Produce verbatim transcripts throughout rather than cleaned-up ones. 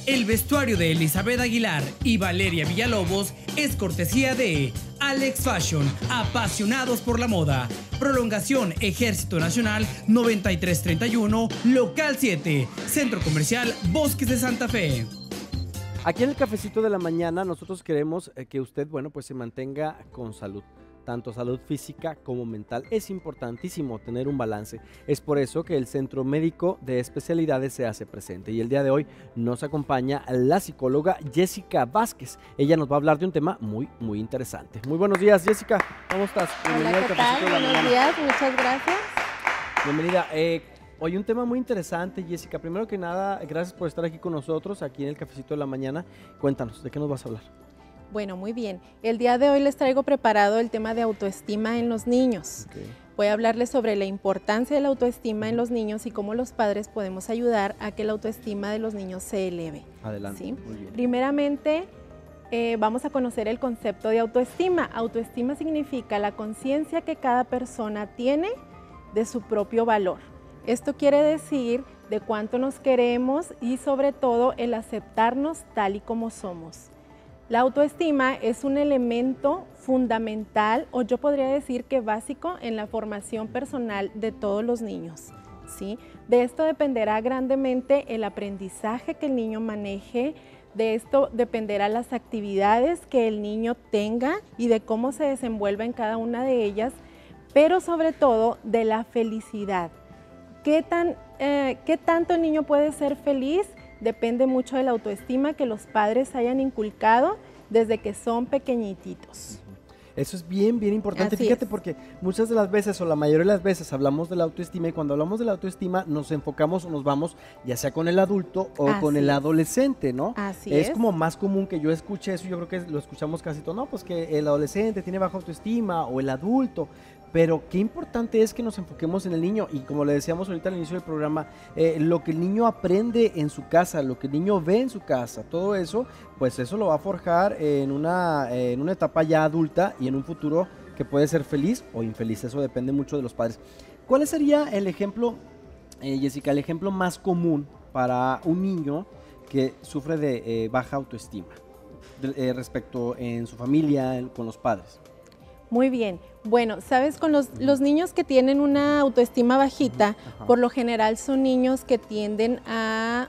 El vestuario de Elizabeth Aguilar y Valeria Villalobos es cortesía de Alex Fashion, apasionados por la moda. Prolongación Ejército Nacional noventa y tres treinta y uno, Local siete, Centro Comercial Bosques de Santa Fe. Aquí en el Cafecito de la Mañana nosotros queremos que usted, bueno, pues se mantenga con salud. Tanto salud física como mental. Es importantísimo tener un balance. Es por eso que el Centro Médico de Especialidades se hace presente. Y el día de hoy nos acompaña la psicóloga Jessica Vázquez. Ella nos va a hablar de un tema muy, muy interesante. Muy buenos días, Jessica. ¿Cómo estás? Bienvenida. Hola, ¿qué tal? Buenos días, muchas gracias. Bienvenida. Eh, hoy un tema muy interesante, Jessica. Primero que nada, gracias por estar aquí con nosotros, aquí en el Cafecito de la Mañana. Cuéntanos, ¿de qué nos vas a hablar? Bueno, muy bien. El día de hoy les traigo preparado el tema de autoestima en los niños. Okay. Voy a hablarles sobre la importancia de la autoestima en los niños y cómo los padres podemos ayudar a que la autoestima de los niños se eleve. Adelante. ¿Sí? Muy bien. Primeramente, eh, vamos a conocer el concepto de autoestima. Autoestima significa la conciencia que cada persona tiene de su propio valor. Esto quiere decir de cuánto nos queremos y sobre todo el aceptarnos tal y como somos. La autoestima es un elemento fundamental, o yo podría decir que básico, en la formación personal de todos los niños, ¿sí? De esto dependerá grandemente el aprendizaje que el niño maneje, de esto dependerá las actividades que el niño tenga y de cómo se desenvuelva en cada una de ellas, pero sobre todo de la felicidad. ¿Qué tan, eh, qué tanto el niño puede ser feliz? Depende mucho de la autoestima que los padres hayan inculcado desde que son pequeñititos. Eso es bien, bien importante. Así Fíjate, es. Porque muchas de las veces, o la mayoría de las veces, hablamos de la autoestima, y cuando hablamos de la autoestima nos enfocamos o nos vamos ya sea con el adulto o Así con el es. adolescente, ¿no? Así es. es. como más común que yo escuche eso, yo creo que lo escuchamos casi todo, no, pues que el adolescente tiene baja autoestima o el adulto. Pero qué importante es que nos enfoquemos en el niño, y como le decíamos ahorita al inicio del programa, eh, lo que el niño aprende en su casa, lo que el niño ve en su casa, todo eso, pues eso lo va a forjar en una, eh, en una etapa ya adulta y en un futuro que puede ser feliz o infeliz. Eso depende mucho de los padres. ¿Cuál sería el ejemplo, eh, Jessica, el ejemplo más común para un niño que sufre de eh, baja autoestima de, eh, respecto en su familia, en, con los padres? Muy bien. Bueno, sabes, con los, los niños que tienen una autoestima bajita, Ajá. por lo general son niños que tienden a,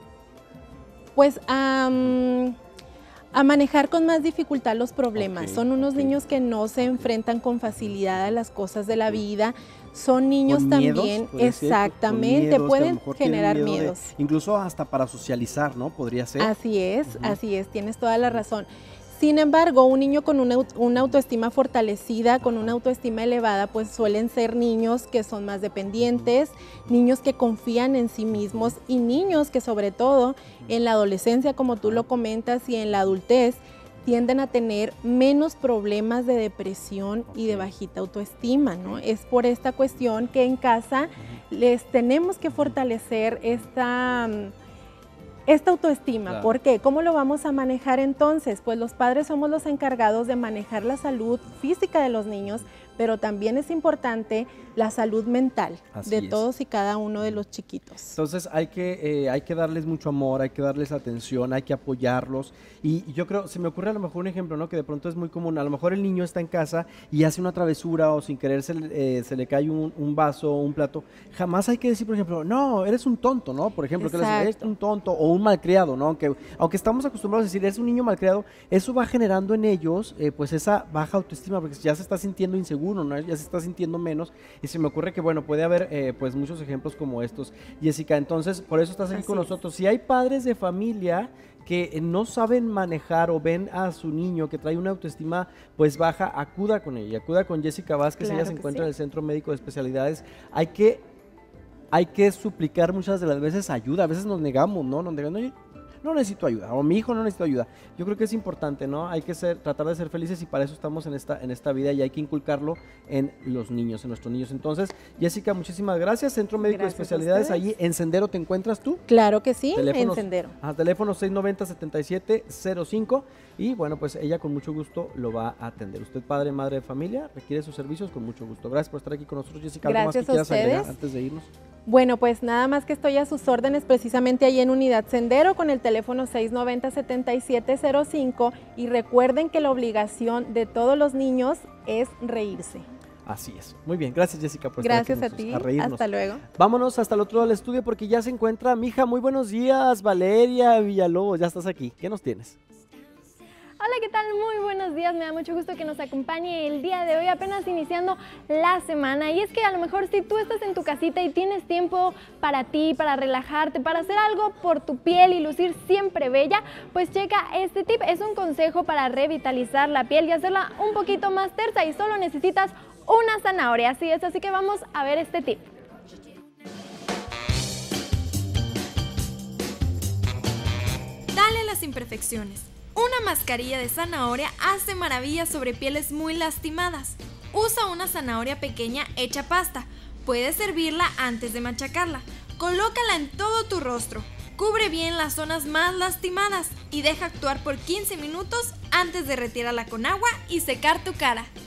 pues, a, um, a manejar con más dificultad los problemas. Okay, son unos okay. niños que no se enfrentan con facilidad a las cosas de la vida. Son niños ¿Con también, miedos? exactamente, Miedos, pueden generar miedo miedos. De, incluso hasta para socializar, ¿no? Podría ser. Así es, Uh-huh. así es, tienes toda la razón. Sin embargo, un niño con una, una autoestima fortalecida, con una autoestima elevada, pues suelen ser niños que son más dependientes, niños que confían en sí mismos y niños que sobre todo en la adolescencia, como tú lo comentas, y en la adultez, tienden a tener menos problemas de depresión y de bajita autoestima, ¿no? Es por esta cuestión que en casa les tenemos que fortalecer esta... Esta autoestima, Claro. ¿Por qué? ¿Cómo lo vamos a manejar entonces? Pues los padres somos los encargados de manejar la salud física de los niños, pero también es importante la salud mental Así de es. todos y cada uno de los chiquitos. Entonces hay que, eh, hay que darles mucho amor, hay que darles atención, hay que apoyarlos. Y, y yo creo, se me ocurre a lo mejor un ejemplo, ¿no? Que de pronto es muy común. A lo mejor el niño está en casa y hace una travesura o sin querer se, eh, se le cae un, un vaso o un plato. Jamás hay que decir, por ejemplo, no, eres un tonto, ¿no? Por ejemplo, que les diga, eres un tonto o un malcriado, ¿no? Aunque, aunque estamos acostumbrados a decir, eres un niño malcriado, eso va generando en ellos eh, pues esa baja autoestima, porque ya se está sintiendo inseguro, ¿no? Ya se está sintiendo menos. Y se me ocurre que, bueno, puede haber eh, pues muchos ejemplos como estos, Jessica. Entonces, por eso estás aquí Así con es. nosotros. Si hay padres de familia que no saben manejar o ven a su niño que trae una autoestima pues baja, acuda con ella, acuda con Jessica Vázquez. Claro ella se que encuentra sí. en el Centro Médico de Especialidades. Hay que, hay que suplicar muchas de las veces ayuda. A veces nos negamos, ¿no? Nos negamos, oye, no necesito ayuda, o mi hijo no necesita ayuda. Yo creo que es importante, ¿no? Hay que ser, tratar de ser felices, y para eso estamos en esta, en esta vida, y hay que inculcarlo en los niños, en nuestros niños. Entonces, Jessica, muchísimas gracias. Centro Médico Gracias de Especialidades, a ustedes. allí en Sendero te encuentras tú. Claro que sí, Teléfonos, en Sendero. A teléfono seis noventa, setenta y siete cero cinco, y bueno, pues ella con mucho gusto lo va a atender. Usted, padre, madre de familia, requiere sus servicios, con mucho gusto. Gracias por estar aquí con nosotros, Jessica. ¿Algo más que Gracias a quieras agregar ustedes. antes de irnos? Bueno, pues nada más que estoy a sus órdenes precisamente ahí en Unidad Sendero con el teléfono seis noventa, setenta y siete cero cinco y recuerden que la obligación de todos los niños es reírse. Así es. Muy bien, gracias Jessica por Gracias estar aquí a ti, a reírnos. hasta luego. Vámonos hasta el otro lado del estudio porque ya se encuentra mi hija. Muy buenos días, Valeria Villalobos, ya estás aquí. ¿Qué nos tienes? Hola, ¿qué tal? Muy buenos días, me da mucho gusto que nos acompañe el día de hoy, apenas iniciando la semana. Y es que a lo mejor si tú estás en tu casita y tienes tiempo para ti, para relajarte, para hacer algo por tu piel y lucir siempre bella, pues checa este tip. Es un consejo para revitalizar la piel y hacerla un poquito más tersa y solo necesitas una zanahoria. Así es, así que vamos a ver este tip. Dale a las imperfecciones. Una mascarilla de zanahoria hace maravillas sobre pieles muy lastimadas. Usa una zanahoria pequeña hecha pasta. Puedes servirla antes de machacarla. Colócala en todo tu rostro. Cubre bien las zonas más lastimadas y deja actuar por quince minutos antes de retirarla con agua y secar tu cara.